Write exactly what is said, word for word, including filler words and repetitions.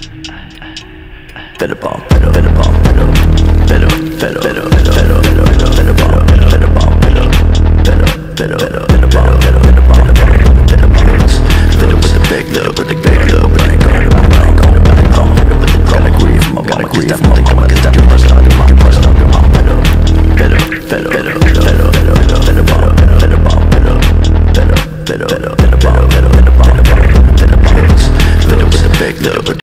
Better bomb, better, better bomb, better, better, better, better, better, better, better, better bomb, better, better bomb, better, better, better, better, better bomb, better, better bomb, better, better bombs, better with the big love, with the big love, but I ain't gonna, I ain't gonna, I ain't gonna, with the gotta grieve, I'm gotta grieve, I'm gonna, I'm gonna, I'm gonna, I'm gonna, I'm gonna, I'm gonna, better, better, better, better, better, better, better, better bomb, better, better bomb, better, better, better, better, better bomb, better, better bomb, better, better bombs, better with the big love.